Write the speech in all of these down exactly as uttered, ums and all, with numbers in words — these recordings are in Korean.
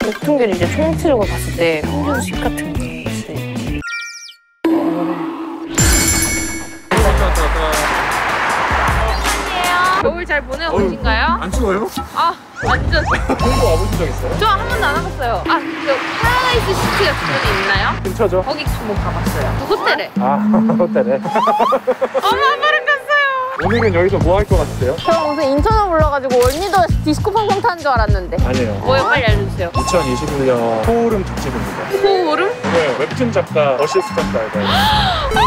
웹툰계를 이제 총치르고 봤을 때 평균식 같은 게 있을지. 겨울 잘 보내고 계신가요? 안 추워요? 아, 완전. 홍보 와보신 적 있어요? 저 한 번도 안 와봤어요. 아, 저 파라다이스 시티가 주변에 있나요? 근처죠? 거기 한번 가봤어요. 그 호텔에. 아, 호텔에. 어머, 한 번은 갔어요. 오늘은 여기서 뭐 할 것 같으세요? 저 무슨 인천을 불러가지고 언니도 디스코 팡팡 타는 줄 알았는데. 아니에요. 뭐요? 빨리 알려주세요. 이천이십일 년 소울음 특집입니다. 소울음? 네, 웹툰 작가 어시스턴트 알바요.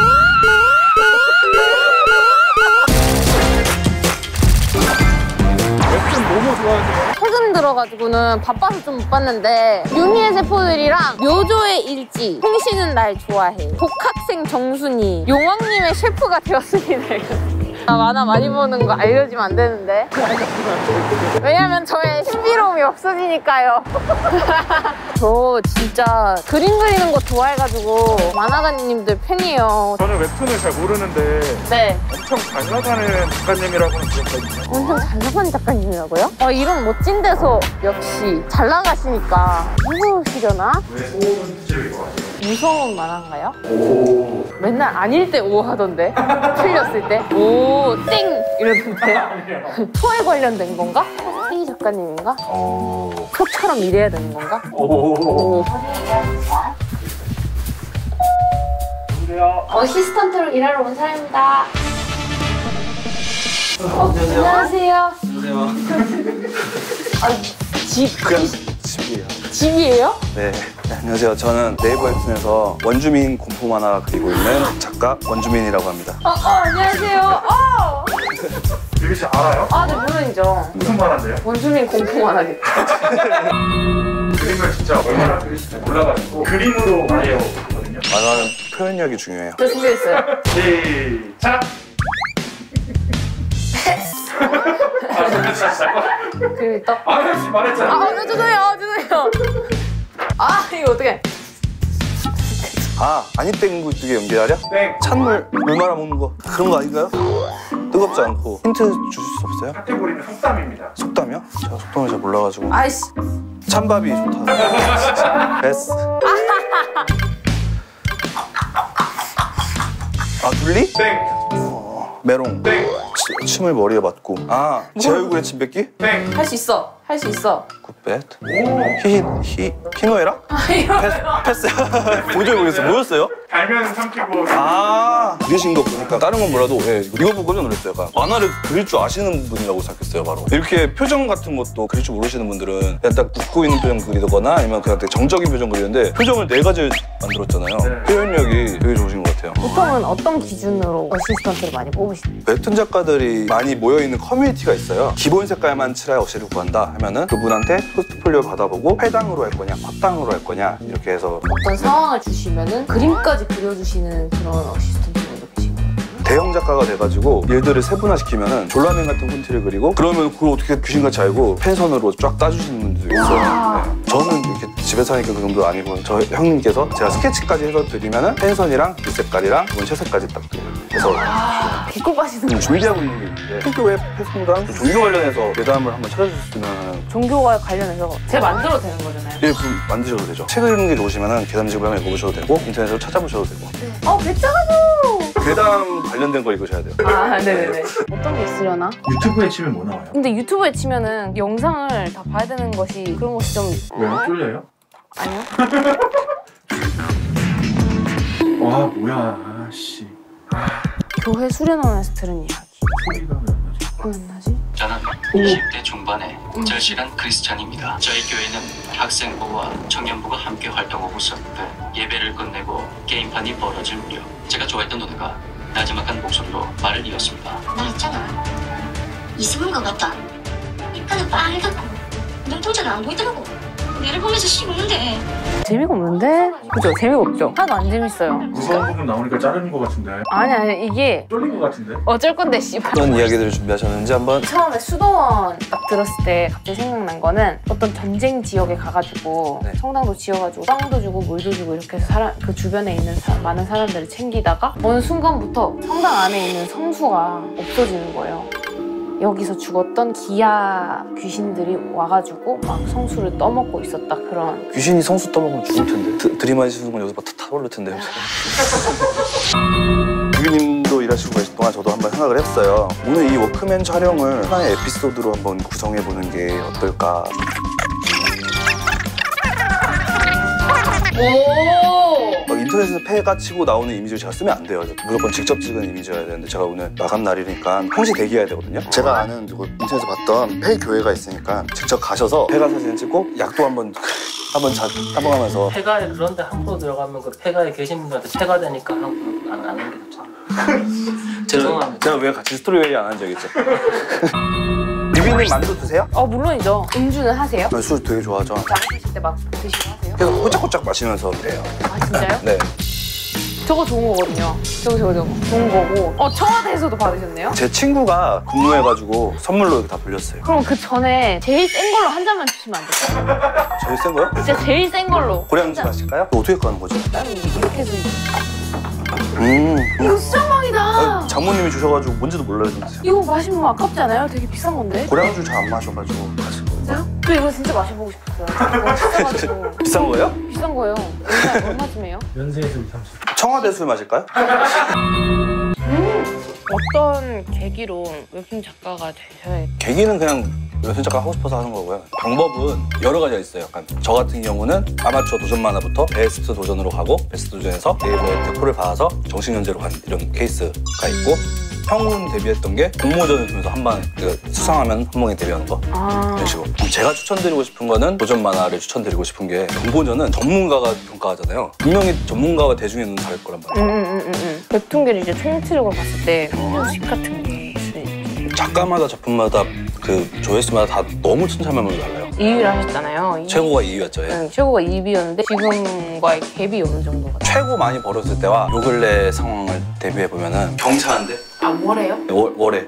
웹툰 너무 좋아하세요? 최근 들어가지고는 바빠서 좀 못 봤는데 유미의 세포들이랑 묘조의 일지, 홍시는 날 좋아해, 복학생 정순이, 용왕님의 셰프가 되었습니다. 나 만화 많이 보는 거 알려주면 안 되는데. 왜냐면 저의 신비로움이 없어지니까요. 저 진짜 그림 그리는 거 좋아해가지고 만화가님들 팬이에요. 저는 웹툰을 잘 모르는데 네. 엄청 잘 나가는 작가님이라고는 들었거든요. 엄청 잘 나가는 작가님이라고요? 어, 이런 멋진 데서 역시 잘 나가시니까 무서우시려나? 왜 소울음 특집일 것 같아요? 무서운 만화인가요? 오. 맨날 아닐 때 오 하던데? 틀렸을 때? 오, 땡! 이러던데? 토에 관련된 건가? 이 작가님인가? 오. 표처럼 일해야 되는 건가? 오. 오. 안녕하세요. 어시스턴트로 일하러 온 사람입니다. 어, 안녕하세요. 안녕하세요. 아, 집, 그냥 집이에요. 집이에요? 네. 네, 안녕하세요. 저는 네이버 웹툰에서 원주민 공포 만화 그리고 있는 작가 원주민이라고 합니다. 어, 어, 안녕하세요. 어! 유비 씨 알아요? 아, 네, 물론이죠. 무슨 만화인데요? 원주민 공포 만화겠죠. 그림을 진짜 얼마나 그리실지 몰라가지고 그림으로 아예 거든요. 만화는 표현력이 중요해요. 저 준비했어요. 시작! 아, 준비했어요? 그림 있다. 아, 혹시 말했잖아. 아, 아, 죄송해요. 죄송해요. 아, 이거 어떡해. 아, 아니 땡구 두개 연기하랴? 땡. 찬물 물 말아 먹는 거 그런 거 아닌가요? 뜨겁지 않고 힌트 주실 수 없어요? 카테고리는 속담입니다. 속담이요? 제가 속담을 잘 몰라가지고 아이씨. 찬밥이 좋다. 베스. 아 둘리? 땡. 어, 메롱. 땡. 치, 침을 머리에 맞고. 아, 제 얼굴에 침 뱉기? 땡. 할 수 있어. 할 수 있어. 굿뱃. 오. 히히 히 히노에라? 아, 이거. 패스. 패스. 도저히 모르겠어요. 뭐였어요? 달면 삼키고. 아, 그리신 거 보니까 다른 건 몰라도 예, 이거 보고 깜짝 놀랐어요. 약간 만화를 그릴 줄 아시는 분이라고 생각했어요, 바로. 이렇게 표정 같은 것도 그릴 줄 모르시는 분들은 그냥 딱 웃고 있는 표정 그리거나 아니면 그냥 되게 정적인 표정 그리는데 표정을 네 가지 만들었잖아요. 네. 표현력이 되게 좋으신 것 같아요. 보통은 어떤 기준으로 어시스턴트를 많이 뽑으시나요? 웹툰 작가들이 많이 모여있는 커뮤니티가 있어요. 기본 색깔만 칠할 어시를 구한다 하면은 그분한테 포트폴리오 받아보고 회당으로 할 거냐, 컷당으로 할 거냐 이렇게 해서 어떤 상황을 주시면은 그림까지 그려주시는 그런 어시스턴트들도 계신 거예요? 대형 작가가 돼가지고 일들을 세분화시키면은 졸라맨 같은 폰트를 그리고 그러면 그걸 어떻게 귀신같이 알고 펜선으로 쫙 따주시는 분들도 있어요. 네. 저는 이렇게 집에서 하니까 그 정도 아니고 저 형님께서 제가 스케치까지 해서 드리면은 펜선이랑 붓색깔이랑 원체색까지 딱 드려요. 그래서 아, 기고 가시는 지금 준비하고 있는 게 있는데 학교의 패스무당 종교 관련해서 대담을 한번 찾아주셨으면 하는. 종교와 관련해서 제가 만들어도 되는 거잖아요. 예, 그럼 만드셔도 되죠. 책 읽는 게 좋으시면 계담집을 한번 읽어보셔도 되고 인터넷으로 찾아보셔도 되고. 어, 배짱하죠! 괴담 관련된 걸 읽으셔야 돼요. 아, 네네네. 어떤 게 있으려나? 유튜브에 치면 뭐 나와요? 근데 유튜브에 치면은 영상을 다 봐야 되는 것이 그런 것이 좀... 왜요? 쫄려요? 아니요? 와, 뭐야. 아씨. 교회 수련원에서 들은 이야기. 소리가 왜 안 나지? 왜 안 나지? 저는 이십 대 중반의 절실한 크리스찬입니다. 저희 교회는 학생부와 청년부가 함께 활동하고 있었는데 예배를 끝내고 게임판이 벌어질 무렵 제가 좋아했던 누나가 나지막한 목소리로 말을 이었습니다. 나 있잖아. 이승훈 것 같다. 입가는 빨갛고 눈동자가 안 보이더라고. 내를 보면서 씹는데. 재미가 없는데? 그죠? 재미가 없죠? 하나도 안 재밌어요. 무서운 부분 나오니까 자르는 것 같은데. 아니 아니 이게 쫄린 것 같은데? 어쩔 건데 씨발. 어떤 이야기들을 준비하셨는지 한번. 처음에 수도원 딱 들었을 때 갑자기 생각난 거는 어떤 전쟁 지역에 가가지고 네. 성당도 지어가지고 빵도 주고 물도 주고 이렇게 해서 사람, 그 주변에 있는 사, 많은 사람들을 챙기다가 어느 순간부터 성당 안에 있는 성수가 없어지는 거예요. 여기서 죽었던 기아 귀신들이 와가지고 막 성수를 떠먹고 있었다 그런. 귀신이 성수 떠먹으면 죽을 텐데. 드, 들이마시는 건 여기서 막 타올릴 텐데. 유기님도 일하시고 계신 동안 저도 한번 생각을 했어요. 오늘 이 워크맨 촬영을 하나의 에피소드로 한번 구성해보는 게 어떨까. 오! 막 인터넷에서 폐가 치고 나오는 이미지를 제가 쓰면 안 돼요. 무조건 직접 찍은 이미지여야 되는데 제가 오늘 마감 날이니까 평시 대기해야 되거든요. 제가 아는 누구 인터넷에서 봤던 폐 교회가 있으니까 직접 가셔서 폐가 사진을 찍고 약도 한번 한번 자 따봉하면서. 폐가에 그런데 함부로 들어가면 그 폐가에 계신 분들한테 폐가 되니까 함부로 안 하는 게 좋잖아. 죄송합니다. 제가 왜 같이 스토리 회의 안 한 적 있죠? 유빈님 만두 드세요? 어 물론이죠. 음주는 하세요? 저 술 되게 좋아하죠. 나가실 때 막 드시고 하세요? 그래서 호짝호짝 마시면서 그래요. 아 진짜요? 네. 저거 좋은 거거든요. 저거 저거 저거 좋은 거고. 어 청와대에서도 받으셨네요? 제 친구가 근무해가지고 선물로 이렇게 다 불렸어요. 그럼 그 전에 제일 센 걸로 한 잔만 주시면 안 될까요? 제일 센 거요? 진짜 제일 센 걸로. 고량주 마실까요? 어떻게 가는 거죠? 난 이렇게 해서 음. 이거 수정방이다. 아, 장모님이 주셔가지고 뭔지도 몰라요. 진짜. 이거 마시면 아깝지 않아요? 되게 비싼 건데. 고량주 잘 안 마셔가지고 마실 거예요. 진짜요? 저 이거 진짜 마셔보고 싶었어요. 이거 비싸가지고. 비싼 거예요? 비싼 거예요. 얼마, 얼마쯤이에요? 연세에서 이삼십. 청와대 술 마실까요? 어떤 계기로 웹툰 작가가 되셔야 계기는 그냥 웹툰 작가 하고 싶어서 하는 거고요. 방법은 여러 가지가 있어요. 약간 저 같은 경우는 아마추어 도전 만화부터 베스트 도전으로 가고 베스트 도전에서 네이버에 대포를 받아서 정식 연재로 간 이런 케이스가 있고, 형은 데뷔했던 게 공모전을 통해서 한방 그 수상하면 한 방에 데뷔하는 거. 아. 이런 식으로. 제가 추천드리고 싶은 거는 도전 만화를 추천드리고 싶은 게, 공모전은 전문가가 평가하잖아요. 분명히 전문가가 대중에는 다를 거란 말이에요. 응응응응. 웹툰계를 이제 총체적으로 봤을 때 훈련식 같은 게 있으니까. 작가마다 작품마다 그 조회수마다 다 너무 천차만별로 달라요. 이 위를 하셨잖아요. 최고가 이 위였죠. 예. 응, 최고가 이 위였는데 지금과의 갭이 어느 정도가? 최고 많이 벌었을 때와 요 근래 상황을 대비해 보면은 경차한데? 아 뭐래요? 월, 월에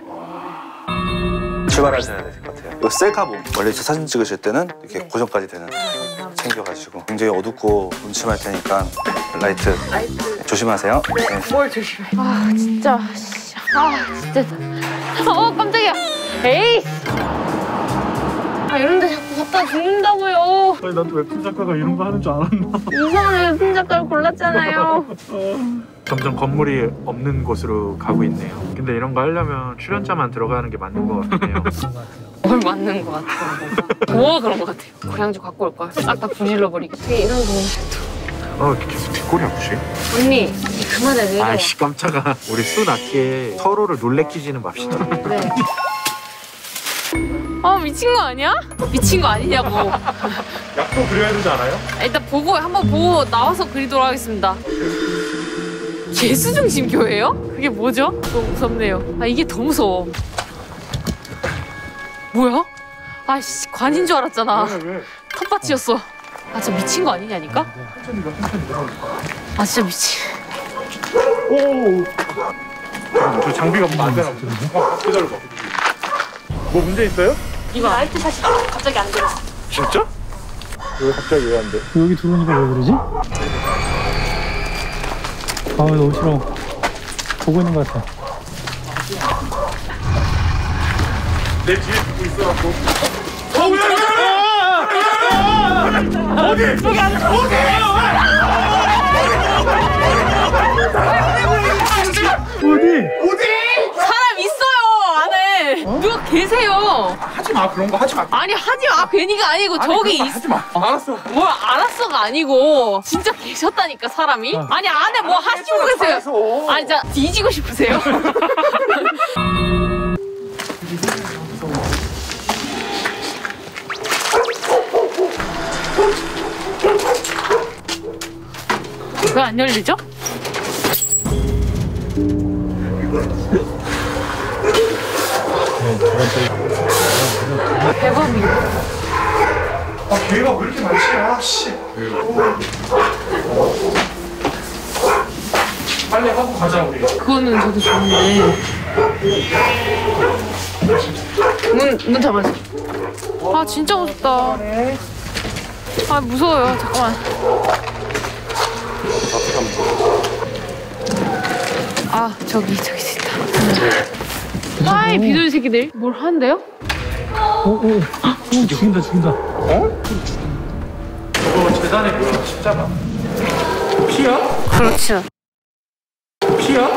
출발하셔야 될 것 같아요. 이거 셀카봉. 원래 사진 찍으실 때는 이렇게 네. 고정까지 되는 챙겨가시고, 굉장히 어둡고 음침할 테니까 라이트, 라이트. 조심하세요. 네. 뭘 조심해. 아 진짜. 아 진짜. 어 깜짝이야. 에이. 아 이런데 자꾸 갖다 죽는다고요. 아니 나도 웹툰 작가가 이런 거 하는 줄 알았나? 이상한 웹툰 작가를 골랐잖아요. 점점 건물이 없는 곳으로 가고 있네요. 근데 이런 거 하려면 출연자만 들어가는 게 맞는 것 같네요. 뭘 맞는 것 같아. 뭐 그런 것 같아요. 고량주 갖고 올 거야. 싹 다 불질러 버리고. 되게 이런 동생도. 어, 이렇게 계속 뒷골이 아프지? 언니 그만해 내려. 아이씨 깜짝아. 우리 수 낮게 서로를 놀래키지는 맙시다. 그래. 아 미친 거 아니야? 미친 거 아니냐고. 약도 그려야 되지 않아요? 일단 보고 한번 보고 나와서 그리도록 하겠습니다. 예수중심 교회요? 그게 뭐죠? 너무 무섭네요. 아 이게 더 무서워. 뭐야? 아씨 관인 줄 알았잖아. 텃밭이었어. 아 진짜 미친 거 아니냐니까? 아 진짜 미친. 오. 저 장비가 맞아요. 어, 기다려봐. 뭐 문제 있어요? 이거 라이트 샷이 갑자기 안 들어. 진짜? 왜 갑자기 왜 안 돼? 여기 들어오니까 왜 그러지? 아 너무 싫어. 보고 있는 것 같아. 내 뒤에 두고 있어갖고. 어, 왜, 왜, 왜! 어디? 어디? 어디? 어디? 사람 있어요 안에. 누가 계세요. 하지 마, 그런 거 하지 마. 아니 하지 마. 괜히가 아니고 아니, 저기 그런 거 있. 하지 마. 알았어. 뭘 알았어가 아니고 진짜 계셨다니까 사람이. 아니 안에 뭐 하시고 계세요. 알았어. 아니 진짜 뒤지고 싶으세요? 왜 안 열리죠? 대박이다. 아, 기회가 왜 이렇게 많지? 아, 씨. 빨리 하고 가자, 우리. 그거는 저도 좋은데. 문, 문 잡아줘. 아, 진짜 무섭다. 아, 무서워요. 잠깐만. 아, 저기, 저기 있다. 아이 비둘기 새끼들 뭘 하는데요? 오, 오, 오, 죽인다, 죽인다. 어? 저거 재단에 뭐야? 십자가. 피야? 그렇죠. 피야?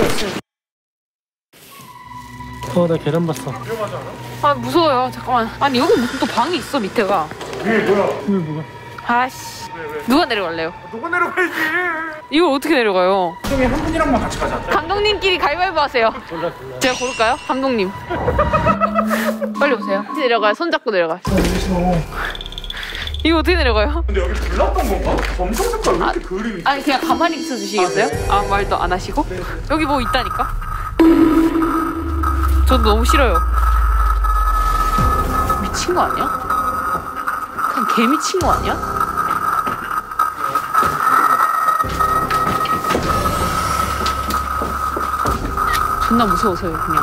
어, 나 계단 봤어. 위험하지 않아? 아 무서워요. 잠깐만. 아니 여기 무슨 또 방이 있어 밑에가. 위에 뭐야? 왜, 뭐가? 아씨. 왜, 왜? 누가 내려갈래요? 누가 내려가야지? 이걸 어떻게 내려가요? 형이 한 분이랑만 같이 가자. 감독님끼리 가위바위보 하세요. 몰라, 몰라. 제가 고를까요? 감독님. 빨리 오세요. 어떻게 내려가요? 손 잡고 내려가. 이거 어떻게 내려가요? 근데 여기 불났던 건가? 검정 색깔 왜 이렇게 그림이 있어? 아니 그냥 가만히 있어 주시겠어요? 아 말도 안 하시고? 여기 뭐 있다니까? 저도 너무 싫어요. 미친 거 아니야? 그냥 개 미친 거 아니야? 존나 무서워서요 그냥.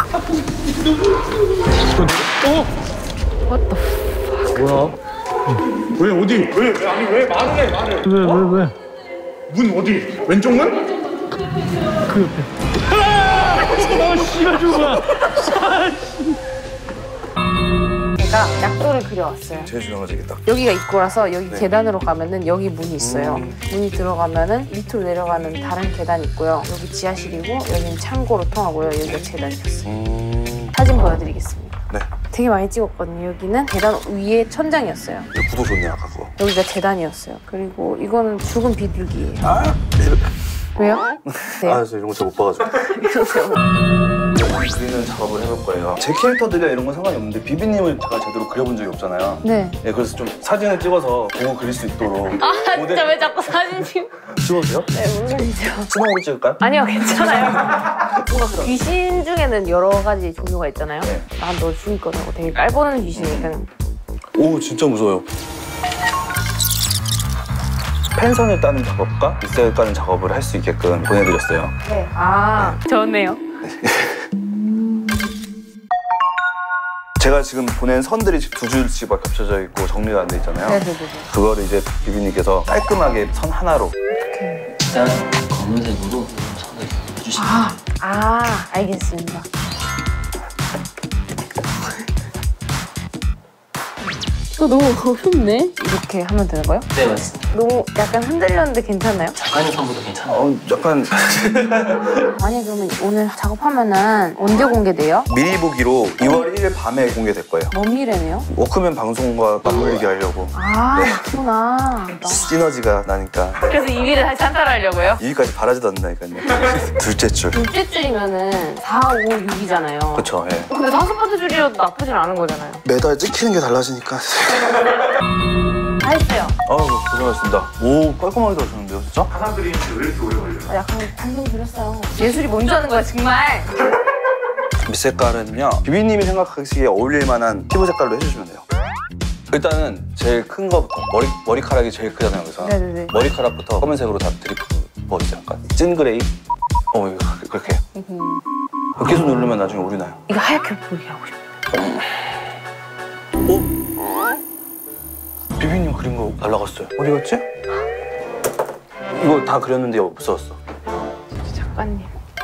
어? What the f- 뭐야? 왜 어디? 왜? 왜? 아니 왜 말을 해 말을? 왜, 왜, 왜? 문 어디? 왼쪽 문? 그 옆에. 아! 어, 씨발, 죽어. 제가 약도를 그려왔어요. 제일 중요한 거 딱. 여기가 입구라서 여기 네. 계단으로 가면은 여기 문이 있어요. 음. 문이 들어가면은 밑으로 내려가는 다른 계단이 있고요. 여기 지하실이고 여기는 창고로 통하고요. 여기가 재단이었어요. 음. 사진 보여드리겠습니다. 네. 되게 많이 찍었거든요. 여기는 계단 위에 천장이었어요. 구도 좋네 아까 그거. 여기가 재단이었어요. 그리고 이거는 죽은 비둘기예요. 아, 왜요? 네. 아, 저 이런 거 잘 못 봐가지고. 이러세요. 그리는 작업을 해볼 거예요. 제 캐릭터들이랑 이런 건 상관이 없는데 비비님을 제가 제대로 그려본 적이 없잖아요. 네. 네, 그래서 좀 사진을 찍어서 보고 그릴 수 있도록. 아 모델- 진짜 왜 자꾸 사진 찍? 찍어도 돼요? 네 물론이죠. 수동으로 찍을까요? 아니요 괜찮아요. 뭔가 귀신 중에는 여러 가지 종류가 있잖아요. 네. 난 너 죽일 거라고 되게 깔보는 귀신이니까. 오, 진짜 무서워요. 펜선을 따는 작업과 빗살 까는 작업을 할 수 있게끔 보내드렸어요. 네. 아 좋네요. 제가 지금 보낸 선들이 두 줄씩 막 겹쳐져 있고 정리가 안 돼 있잖아요. 네네네. 그거를 이제 비비님께서 깔끔하게 선 하나로. 일단 검은색으로 선을 해주시면 아, 아 알겠습니다. 이거 너무 어렵네. 이렇게 하면 되는 거예요? 네 맞습니다. 너무 약간 흔들렸는데 괜찮나요? 작가님 선보다 괜찮아요. 어, 약간 아니 그러면 오늘 작업하면은 언제 공개돼요? 미리 보기로 이월 일일 밤에 공개될 거예요. 뭐미래네요? 워크맨 방송과 맞물리게 하려고. 아 네. 맞구나. 시너지가 나니까. 그래서 이 위를 다시 한타하려고요? 이 위까지 바라지도 않는다니까요. 둘째 줄. 둘째 줄이면은 사, 오, 육이잖아요. 그렇죠. 예. 근데 다섯 번째 줄이라도 나쁘진 않은 거잖아요. 매달 찍히는 게 달라지니까. 다 했어요. 아우, 고생하셨습니다. 오, 깔끔하게 들어주는데요, 진짜? 화상 그리는데 왜 이렇게 오래 걸려요? 아, 약간 방송 들었어요. 예술이 뭔지 아는 거야 정말. 밑색깔은요, 비비님이 생각하시기에 어울릴 만한 피부 색깔로 해주시면 돼요. 일단은 제일 큰 거부터, 머리, 머리카락이 제일 크잖아요, 그래서. 네네네. 머리카락부터 검은색으로 다 드리프 버리세요. 약간 찐 그레이. 어, 이거 그렇게 해요. 계속 누르면 나중에 오류 나요. 이거 하얗게 보이게 하고 싶어. 어? 비비님 그린 거 날라갔어요. 어디 갔지? 이거 다 그렸는데 없어졌어. 작가님.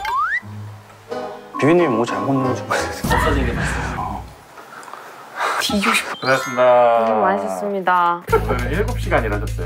비비님이 뭐 잘못 누르신 거 같아요. 없어진 게 맞습니다. 뒤지고 싶어. 고생하셨습니다. 고생 많으셨습니다. 오늘 일곱 시간 일하셨어요.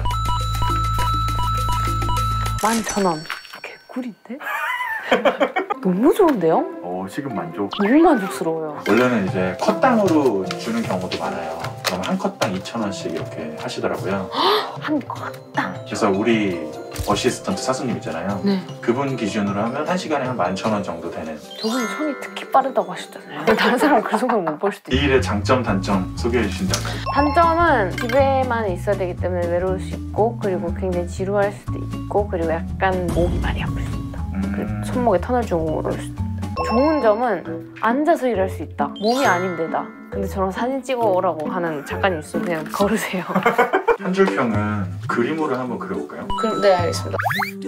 만 천 원. 개꿀인데? 너무 좋은데요? 오, 시급 만족. 너무 만족스러워요. 원래는 이제 컷당으로 주는 경우도 많아요. 그럼 한 컷당 이천 원씩 이렇게 하시더라고요. 한 컷당. 그래서 우리 어시스턴트 사수님 있잖아요. 네. 그분 기준으로 하면 한 시간에 한 만 천 원 정도 되는. 저분이 손이 특히 빠르다고 하셨잖아요. 다른 사람은 그 정도는 못 볼 수도 이 있어요. 일의 장점, 단점 소개해 주신다면. 단점은 집에만 있어야 되기 때문에 외로울 수 있고 그리고 굉장히 지루할 수도 있고 그리고 약간 목이 많이 아플 수 있다. 그리고 음, 손목에 터널 증후가 올 수도 있다. 좋은 점은 앉아서 일할 수 있다. 몸이 안 힘들다. 근데 저랑 사진 찍어 오라고 하는 작가님 있으면 그냥 걸으세요. 한 줄 평은 그림으로 한번 그려볼까요? 그럼 네 알겠습니다.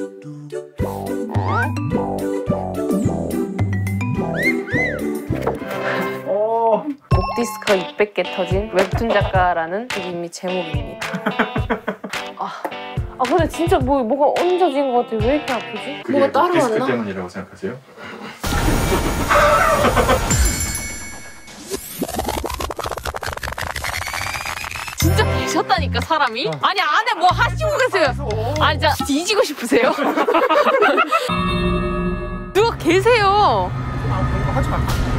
오. 목 디스크가 이백 개 터진 웹툰 작가라는 이미 제목입니다. 아, 아 근데 진짜 뭐 뭐가 얹어진 것 같아. 왜 이렇게 아프지? 그게 뭐가 디스크 따라왔나? 때문이라고 생각하세요? 미쳤다니까 사람이. 아니 안에 뭐 하시고 계세요. 아니 진짜 뒤지고 싶으세요? 누가 계세요. 아, 그런 거 하지 마.